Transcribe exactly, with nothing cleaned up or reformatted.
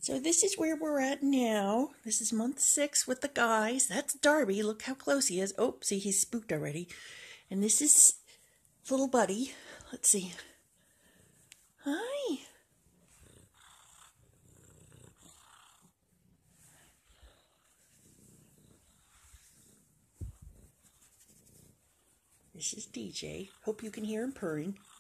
So this is where we're at now. This is month six with the guys. That's Darby. Look how close he is. Oh, see, he's spooked already. And this is little buddy. Let's see. Hi. This is D J. Hope you can hear him purring.